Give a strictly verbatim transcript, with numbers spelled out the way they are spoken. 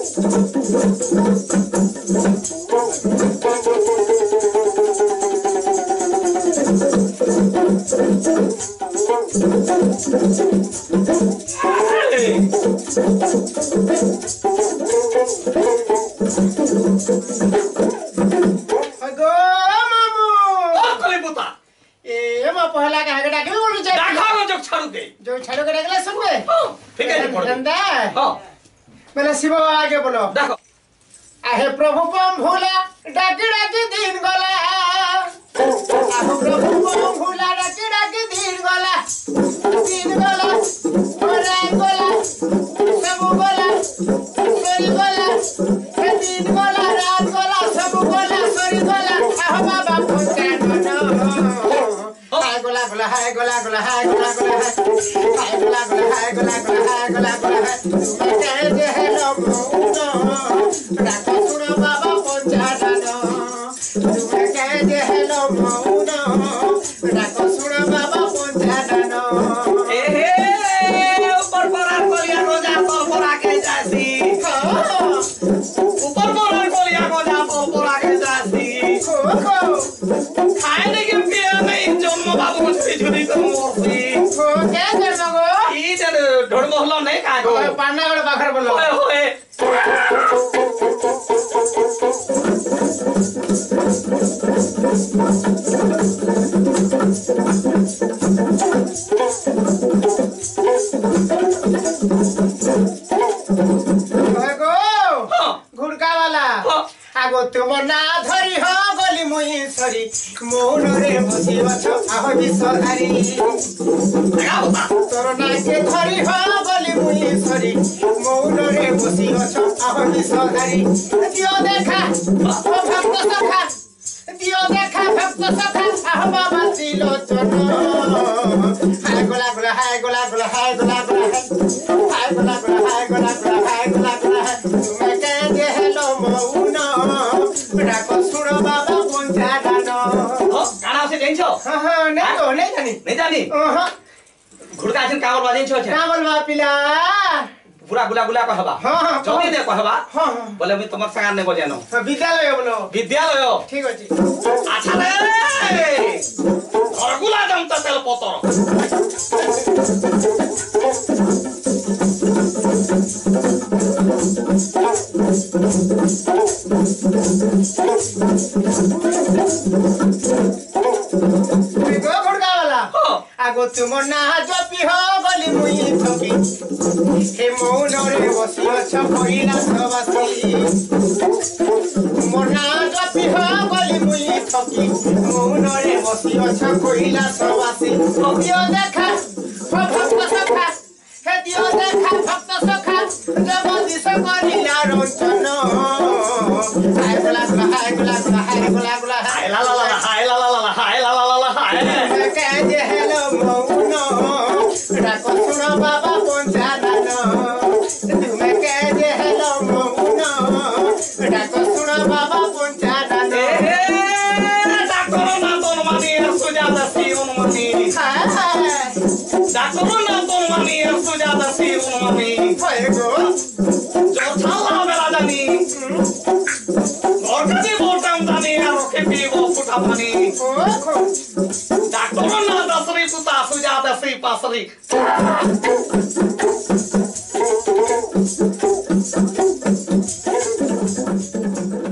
पहला का हगड़ा क्यों बोलू चाहिए डाखा को जो छाड़ू के जो छाड़ू के डगला सुन बे ठीक है पढ़ नंदा हां पहले शिव बाबा आगे बोलो देखो आहे प्रभु बम भूला डाकी डाकी दिन गला आहे प्रभु बम भूला डाकी डाकी दिन गला दिन गला ओरा गला सब गला सोरी गला हे दिन गला रात गला सब गला सोरी गला आहो बाबा फुटा हाय गोला गोला हाय गोला गोला हाय गोला गोला हाय गोला गोला हाय गोला गोला हाय गोला गोला हाय जे हेलो मोनो राखो सुनो बाबा पंचादानो तुमे कहे जे हेलो मोनो राखो सुनो बाबा पंचादानो ए हे ऊपर परा कोलिया रोजा पर परा के जासी ऊपर परा कोलिया रोजा पर परा के जासी खो खो खाने के पिया नहीं जन्म बाबू से जुड़ी तो मोरसी खो क्या करना गो ई जन ढोड़ मोहल्ला नहीं खा गो पाना वाला बाखर बोलो ओए होए घुड़का वाला आगो तुम ना धरी हो गली मुई सरी मोहन रे बसी अछ आहो विषधारी तोर ना के धरी हो गली मुई सरी मोहन रे बसी अछ आहो विषधारी दियो देखा ओ भक्त सखा दियो देखा भक्त सखा आहो बाबा त्रिलोचन हाय गोला गोला हाय गोला गोला हाय गोला गोला हाय गोला गोला हाय गोला गोला हाय गोला गोला तुमे कहे जे हेलो मौन डाको सुनो बाबा पंचादानो ओ गाना से देंछो हां हां नहीं तो नहीं जानी नहीं जानी हां घुड़का आछन कावल बाजे छो छे कावल बा पिला पूरा गुला गुला कहबा हां हां जल्दी दे कहबा हां बोले मैं तुमर संग ने बोलियानो विद्यालय बोलो विद्यालय ठीक अछि अच्छा रे घरगुला दम त तेल पतर देखो घुड़का वाला आगो तुम ना जपी हो गली मुई थकी हे मौन रे बसी अछ पहिला सवासी तुम ना जपी हो गली मुई थकी मौन रे बसी अछ पहिला सवासी दियो देखा हो भक्त सखा हे दियो देखा भक्त सखा जब दिस करिला रंचन हाय गोला गोला हाय गोला गोला हाय गोला गोला हाय ला ला ला हाय ला ला ला हाय ला ला ला हाय कहे जे हेलो मौन डाको सुनो बाबा पंचादानो तुमे कहे जे हेलो मौन डाको सुनो बाबा पंचादानो ए डाको ना तोन मानी सुजाता सी उन मानी डाको ना तोन मानी सुजाता सी उन मानी होय गो जो थाला बेला जानी और कदी बोलताम जानी यार के पी वो फुटा पानी ओ खो डाको ना दसरी सुता सुजाता सी पासरी Thank you.